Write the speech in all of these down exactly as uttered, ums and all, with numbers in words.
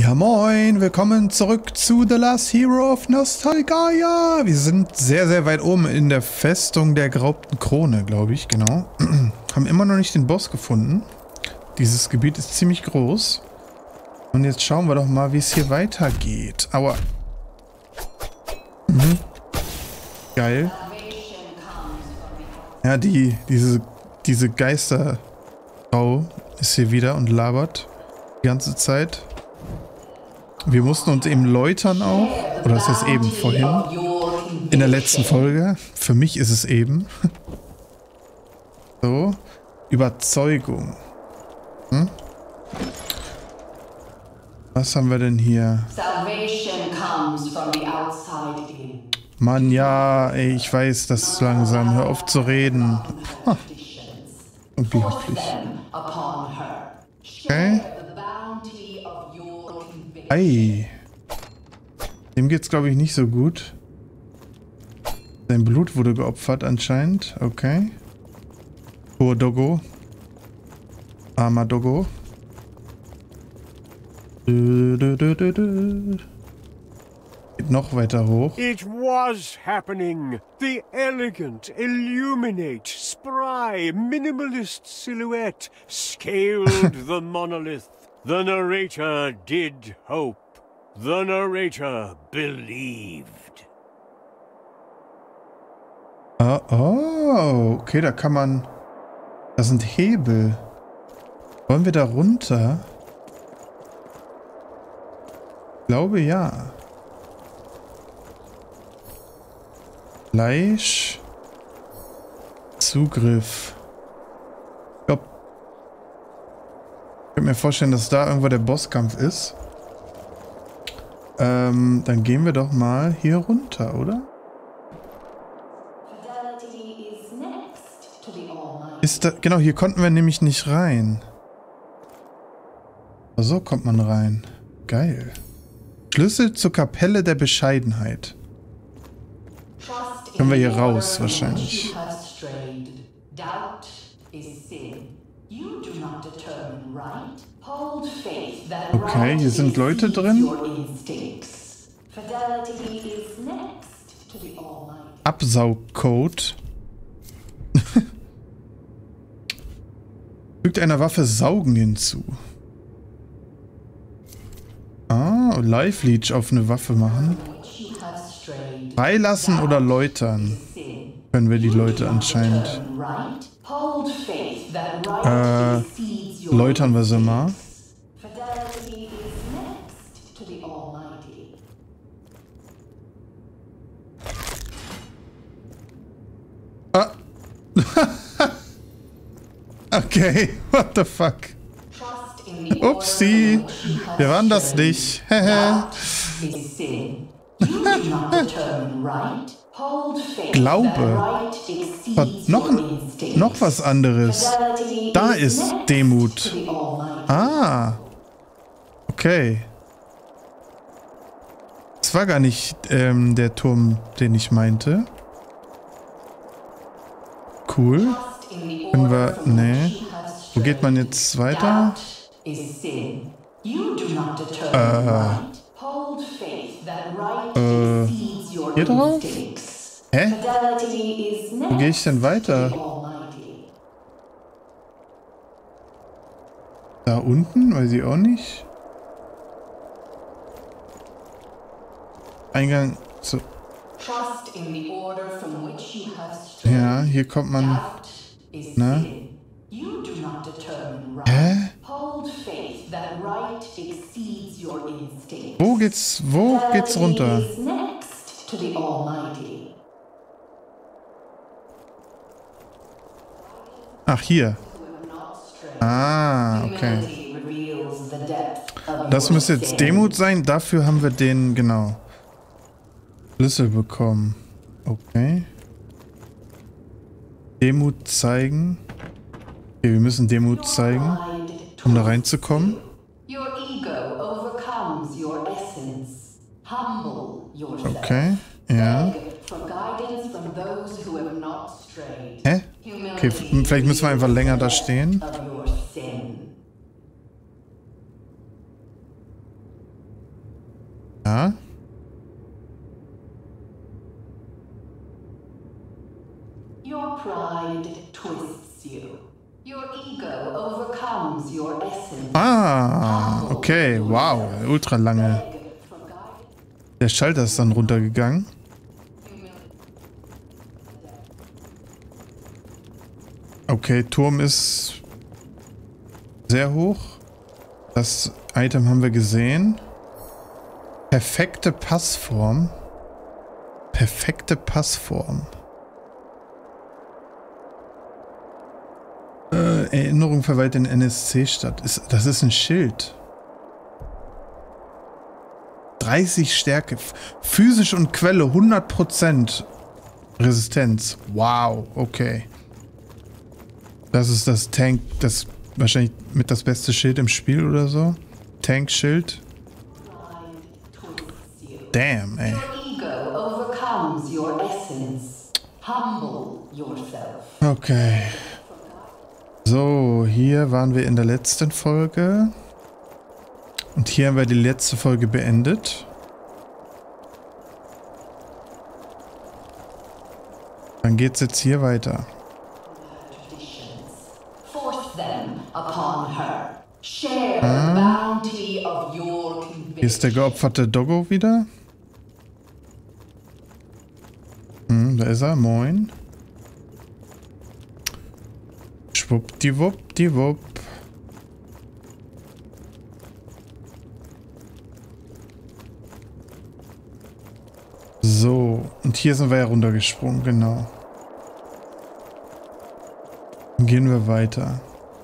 Ja moin, willkommen zurück zu The Last Hero of Nostalgaia. Wir sind sehr, sehr weit oben in der Festung der geraubten Krone, glaube ich, genau. Haben immer noch nicht den Boss gefunden. Dieses Gebiet ist ziemlich groß. Und jetzt schauen wir doch mal, wie es hier weitergeht. Aua. Mhm. Geil. Ja, die, diese, diese Geisterfrau ist hier wieder und labert die ganze Zeit. Wir mussten uns eben läutern auch. Oder ist das eben vorhin? In der letzten Folge. Für mich ist es eben. So. Überzeugung. Hm? Was haben wir denn hier? Mann, ja, ey, ich weiß das langsam. Hör auf zu reden. Ha. Unglaublich. Okay. Ei. Dem geht's, glaube ich, nicht so gut. Sein Blut wurde geopfert anscheinend. Okay. Poor Doggo. Armer Doggo. Du, du, du, du, du. Geht noch weiter hoch. It was happening. The elegant, illuminate, spry, minimalist silhouette scaled the monolith. The narrator did hope. The narrator believed. Oh, oh, okay, da kann man... Das sind Hebel. Wollen wir da runter? Ich glaube, ja. Fleisch. Zugriff. Ich glaube... Ich könnte mir vorstellen, dass da irgendwo der Bosskampf ist. Ähm, dann gehen wir doch mal hier runter, oder? Ist da, genau, hier konnten wir nämlich nicht rein. Aber so kommt man rein. Geil. Schlüssel zur Kapelle der Bescheidenheit. Können wir hier raus, wahrscheinlich. Okay, hier sind Leute drin. Absaugcode. Fügt einer Waffe Saugen hinzu. Ah, Live Leech auf eine Waffe machen. Freilassen oder läutern. Können wir die Leute anscheinend. Äh, läutern wir sie mal. Ah. Okay, what the fuck? Upsi, wir waren das nicht. Glaube. Noch, noch was anderes. Da ist Demut. Ah. Okay. Das war gar nicht ähm, der Turm, den ich meinte. Cool. Können wir... Nee. Wo geht man jetzt weiter? Äh. Äh. Hier drauf? Hä? Wo gehe ich denn weiter? Da unten? Weiß ich auch nicht. Eingang zu... Ja, hier kommt man... Ne? Hä? Wo geht's, wo geht's runter? Ach, hier. Ah, okay. Das müsste jetzt Demut sein. Dafür haben wir den, genau, Schlüssel bekommen. Okay. Demut zeigen. Okay, wir müssen Demut zeigen, um da reinzukommen. Okay, ja. Hä? Okay, vielleicht müssen wir einfach länger da stehen. Ja. Your pride twists you. Your ego overcomes your essence. Ah, okay, wow, ultra lange. Der Schalter ist dann runtergegangen. Okay, Turm ist sehr hoch. Das Item haben wir gesehen. Perfekte Passform. Perfekte Passform. Äh, Erinnerung verweilt in N S C-Stadt. Ist, das ist ein Schild. dreißig Stärke. Physisch und Quelle hundert Prozent Resistenz. Wow, okay. Das ist das Tank, das wahrscheinlich mit das beste Schild im Spiel oder so. Tank-Schild. Damn, ey. Okay. So, hier waren wir in der letzten Folge. Und hier haben wir die letzte Folge beendet. Dann geht's jetzt hier weiter. Ah. Hier ist der geopferte Doggo wieder. Hm, da ist er. Moin. Schwuppdiwuppdiwupp. So, und hier sind wir ja runtergesprungen, genau. Dann gehen wir weiter.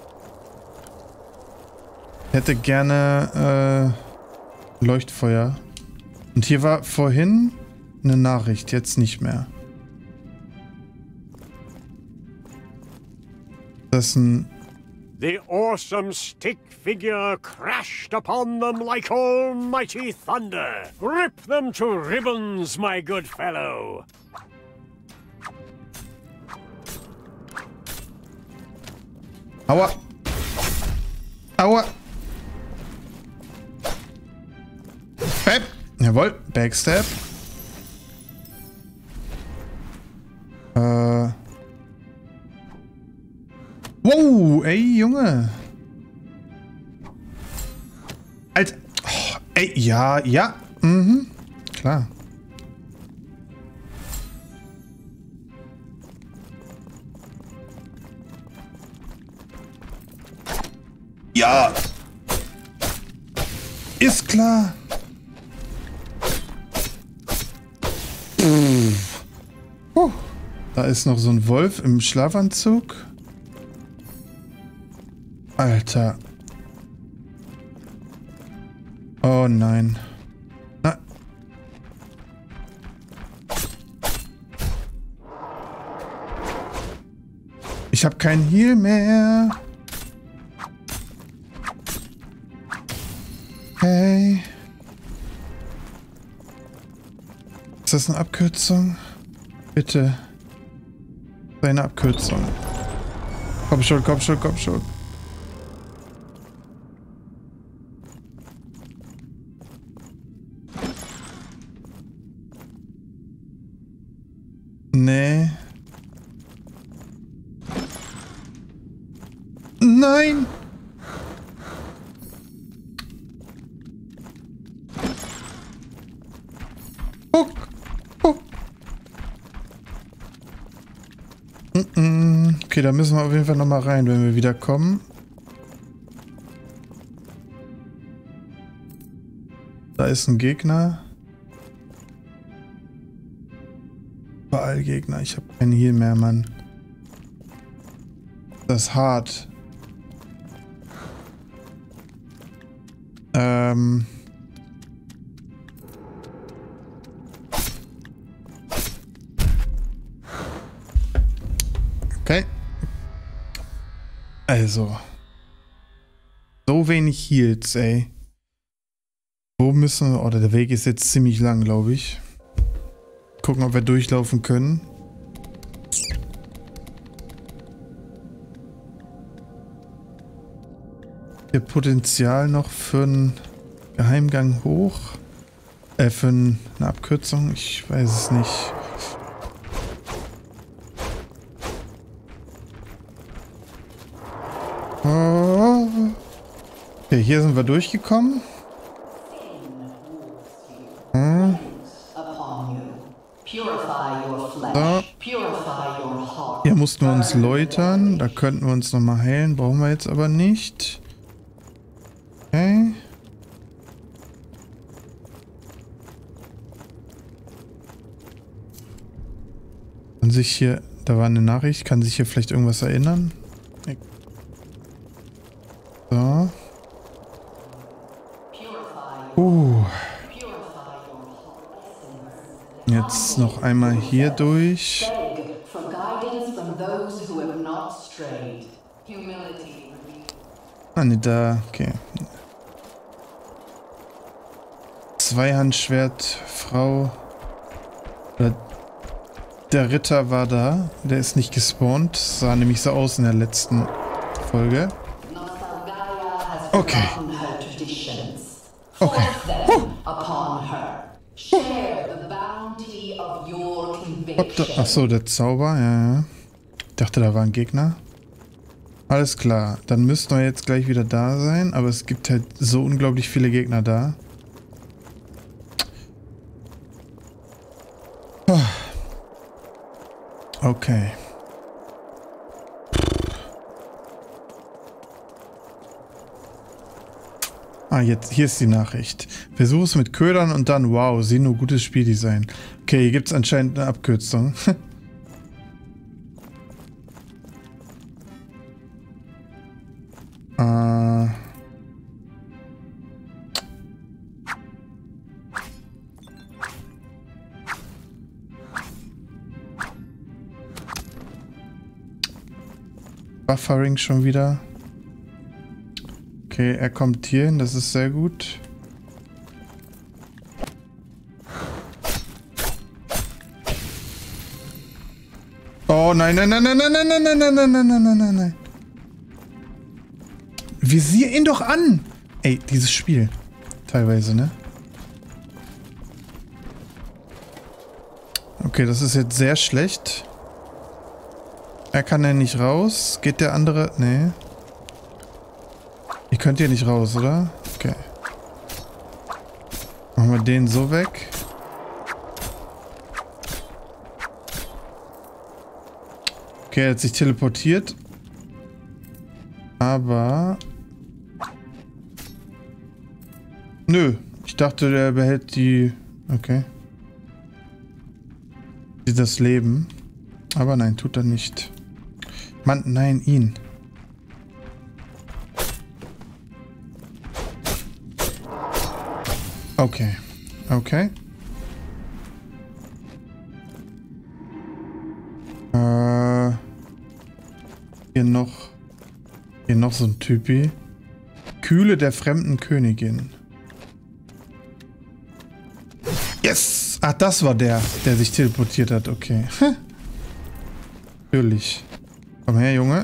Ich hätte gerne äh, Leuchtfeuer. Und hier war vorhin eine Nachricht, jetzt nicht mehr. Das ist ein... The awesome stick figure crashed upon them like almighty thunder. Rip them to ribbons, my good fellow. Aua. Aua. Bam. Jawohl. Backstab. Äh... Wow, ey, Junge. Alter. Oh, ey, ja, ja. Mhm. Klar. Ja. Ist klar. Puh. Da ist noch so ein Wolf im Schlafanzug. Alter. Oh nein. Na. Ich habe kein Heal mehr. Hey. Ist das eine Abkürzung? Bitte. Eine Abkürzung. Komm schon, komm schon, komm schon. Nee. Nein! Guck! Guck! Okay, da müssen wir auf jeden Fall nochmal rein, wenn wir wieder kommen. Da ist ein Gegner. Überall Gegner. Ich habe keinen Heal mehr, Mann. Das ist hart. Ähm. Okay. Also. So wenig Heals, ey. Wo müssen wir... Oder der Weg ist jetzt ziemlich lang, glaube ich. Gucken, ob wir durchlaufen können. Hier Potenzial noch für einen Geheimgang hoch. Äh, für eine Abkürzung? Ich weiß es nicht. Oh. Okay, hier sind wir durchgekommen. Hm. So. Hier mussten wir uns läutern. Da könnten wir uns nochmal heilen. Brauchen wir jetzt aber nicht. Okay. Kann sich hier... Da war eine Nachricht. Kann sich hier vielleicht irgendwas erinnern? So. Uh. Jetzt noch einmal hier durch. Ah, ne, da. Okay. Zweihandschwert, Frau. Der Ritter war da. Der ist nicht gespawnt. Sah nämlich so aus in der letzten Folge. Okay. Okay. Huh. Achso, der Zauber, ja, ja. Ich dachte, da war ein Gegner. Alles klar. Dann müssten wir jetzt gleich wieder da sein. Aber es gibt halt so unglaublich viele Gegner da. Okay. Ah, jetzt, hier ist die Nachricht. Versuch es mit Ködern und dann, wow, sieh nur gutes Spieldesign. Okay, hier gibt es anscheinend eine Abkürzung. äh. Buffering schon wieder. Okay, er kommt hier hin, das ist sehr gut. Oh nein, nein, nein, nein, nein, nein, nein, nein, nein, nein, nein, nein, nein, nein. Visier ihn doch an! Ey, dieses Spiel. Teilweise, ne? Okay, das ist jetzt sehr schlecht. Er kann ja nicht raus. Geht der andere... Nee. Ihr könnt hier nicht raus, oder? Okay. Machen wir den so weg. Okay, er hat sich teleportiert. Aber... Nö. Ich dachte, der behält die... Okay. Das Leben. Aber nein, tut er nicht. Mann, nein, ihn. Okay. Okay. Äh. Hier noch. Hier noch so ein Typi. Kühle der fremden Königin. Yes! Ach, das war der, der sich teleportiert hat. Okay. Natürlich. Komm her, Junge.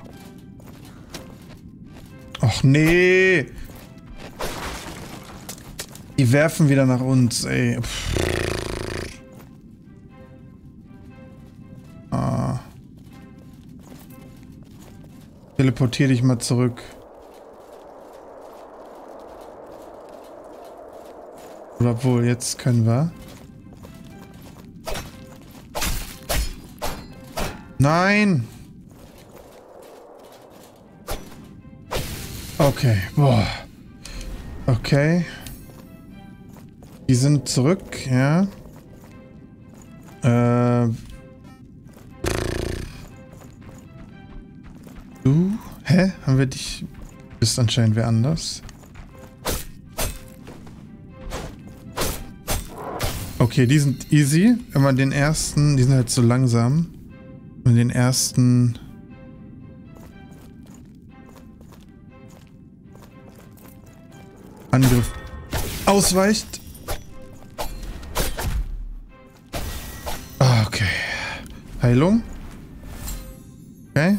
Och, nee. Die werfen wieder nach uns, ey. Ah. Teleportier dich mal zurück. Oder obwohl, jetzt können wir. Nein! Okay, boah. Okay. Die sind zurück, ja. Äh. Du? Hä? Haben wir dich... Du bist anscheinend wer anders. Okay, die sind easy. Wenn man den ersten... Die sind halt so langsam. Wenn man den ersten... Angriff ausweicht. Ah, okay. Heilung. Okay.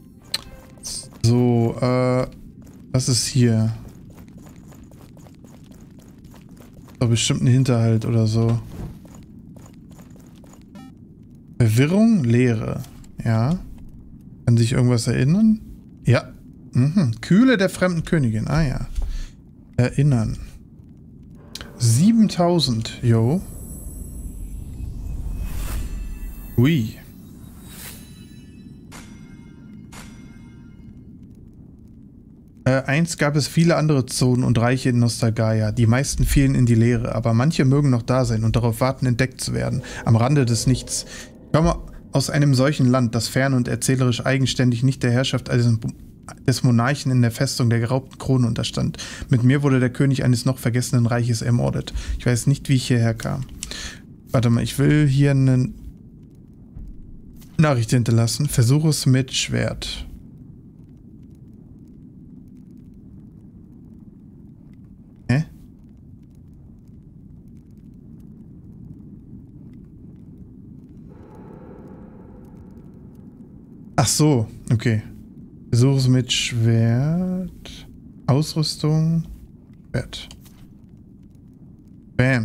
So, äh... was ist hier? Doch bestimmt ein Hinterhalt oder so. Verwirrung, Leere. Ja. Kann sich irgendwas erinnern? Ja. Mhm. Kühle der fremden Königin. Ah ja. Erinnern. siebentausend. Jo. Ui. Äh, einst gab es viele andere Zonen und Reiche in Nostalgaia. Die meisten fielen in die Leere, aber manche mögen noch da sein und darauf warten, entdeckt zu werden. Am Rande des Nichts. Ich komme aus einem solchen Land, das fern und erzählerisch eigenständig nicht der Herrschaft des Monarchen in der Festung der geraubten Krone unterstand. Mit mir wurde der König eines noch vergessenen Reiches ermordet. Ich weiß nicht, wie ich hierher kam. Warte mal, ich will hier eine Nachricht hinterlassen. Versuche es mit Schwert. Hä? Ach so, okay. Versuche es mit Schwert. Ausrüstung. Schwert. Bam.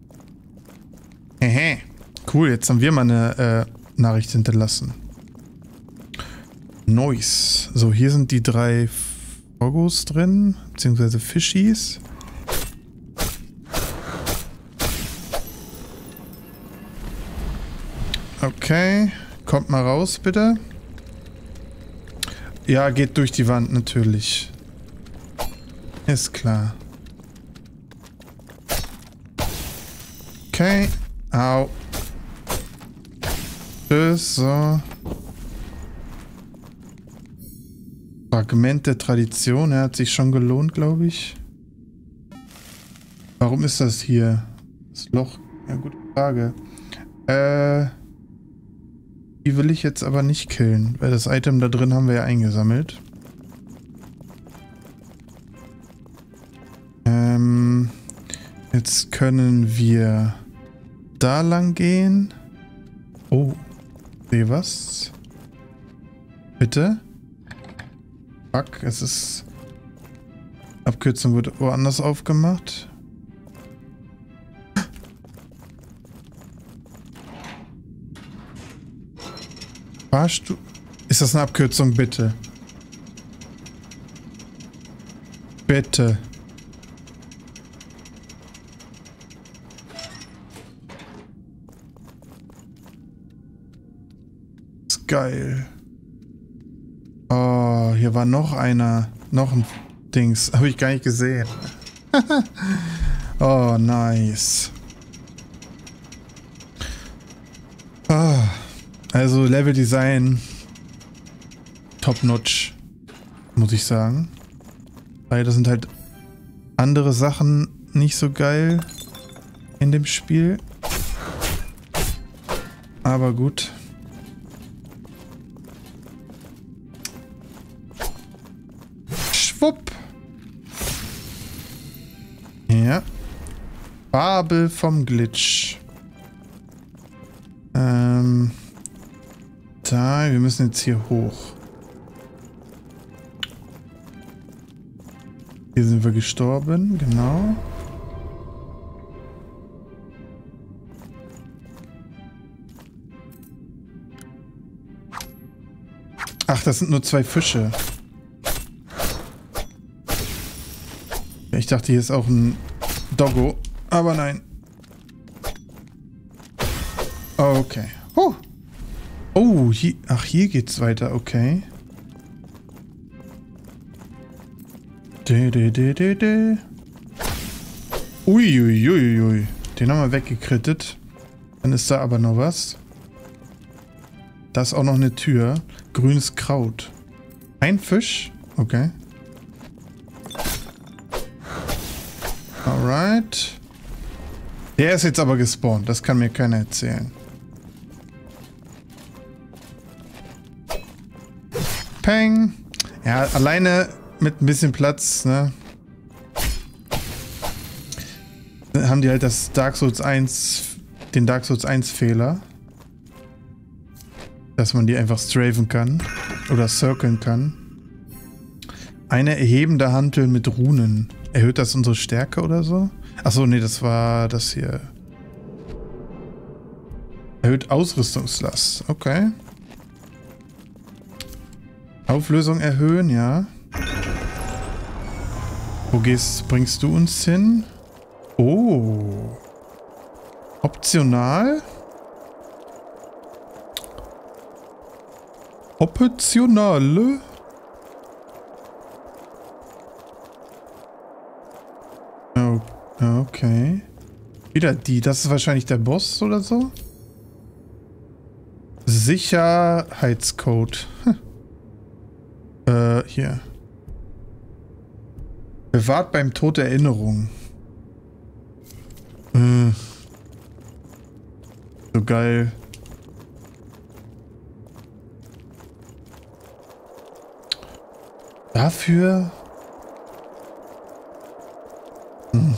Hehe. Cool, jetzt haben wir mal eine äh, Nachricht hinterlassen. Nice. So, hier sind die drei Foggos drin, beziehungsweise Fischies. Okay. Kommt mal raus, bitte. Ja, geht durch die Wand, natürlich. Ist klar. Okay. Au. Tschüss, so. Fragment der Tradition. Er hat sich schon gelohnt, glaube ich. Warum ist das hier? Das Loch. Ja, gute Frage. Äh... Die will ich jetzt aber nicht killen, weil das Item da drin haben wir ja eingesammelt. Ähm, jetzt können wir da lang gehen. Oh, sehe was? Bitte? Fuck, es ist... Abkürzung wird woanders aufgemacht. Fahrstuhl? Ist das eine Abkürzung? Bitte. Bitte. Ist geil. Oh, hier war noch einer. Noch ein Dings. Habe ich gar nicht gesehen. Oh, nice. Ah. Also Level Design top notch, muss ich sagen. Leider sind halt andere Sachen nicht so geil in dem Spiel. Aber gut. Schwupp. Ja. Fabel vom Glitch. Ähm... Da, wir müssen jetzt hier hoch. Hier sind wir gestorben, genau. Ach, das sind nur zwei Fische. Ich dachte, hier ist auch ein Doggo, aber nein. Okay. Huh. Oh, hier, ach, hier geht's weiter, okay. De, de, de, de, de. Ui, ui, ui, ui. Den haben wir weggekrittet. Dann ist da aber noch was. Da ist auch noch eine Tür. Grünes Kraut. Ein Fisch? Okay. Alright. Der ist jetzt aber gespawnt. Das kann mir keiner erzählen. Peng. Ja, alleine mit ein bisschen Platz, ne? Haben die halt das Dark Souls eins, den Dark Souls eins Fehler. Dass man die einfach strafen kann. Oder circlen kann. Eine erhebende Hantel mit Runen. Erhöht das unsere Stärke oder so? Achso, nee, das war das hier. Erhöht Ausrüstungslast. Okay. Auflösung erhöhen, ja. Wo gehst, bringst du uns hin? Oh. Optional? Optionale? Oh, okay. Wieder die. Das ist wahrscheinlich der Boss oder so? Sicherheitscode. Hm. Äh, hier. Bewahrt beim Tod Erinnerung. Äh. So geil. Dafür... Hm.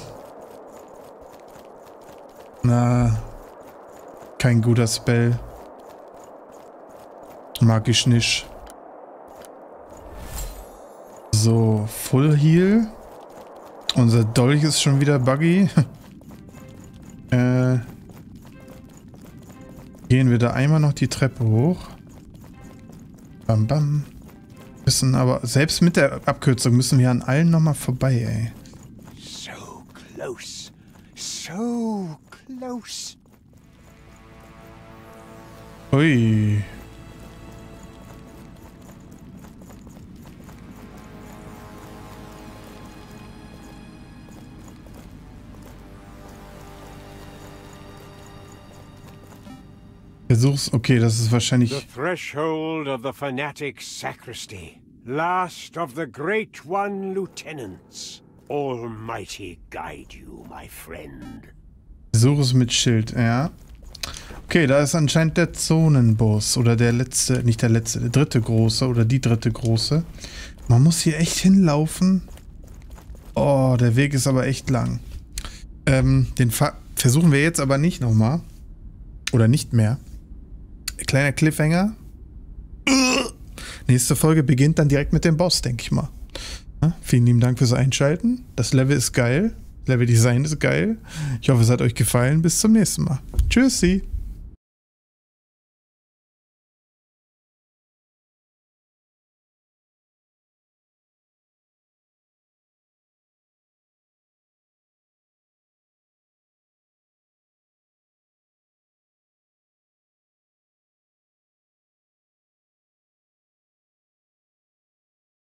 Na, kein guter Spell. Mag ich nicht. So, Full Heal. Unser Dolch ist schon wieder buggy. äh, gehen wir da einmal noch die Treppe hoch. Bam, bam. Müssen aber, selbst mit der Abkürzung müssen wir an allen nochmal vorbei, ey. So close. So close. Ui. Versuch's, okay, das ist wahrscheinlich... The threshold of the fanatic sacristy. Last of the great one lieutenants. Almighty guide you, my friend. Versuch es mit Schild, ja. Okay, da ist anscheinend der Zonenboss. Oder der letzte, nicht der letzte, der dritte große oder die dritte große. Man muss hier echt hinlaufen. Oh, der Weg ist aber echt lang. Ähm, den Fa- versuchen wir jetzt aber nicht nochmal. Oder nicht mehr. Kleiner Cliffhanger. Nächste Folge beginnt dann direkt mit dem Boss, denke ich mal. Ja, vielen lieben Dank fürs Einschalten. Das Level ist geil. Level Design ist geil. Ich hoffe, es hat euch gefallen. Bis zum nächsten Mal. Tschüssi.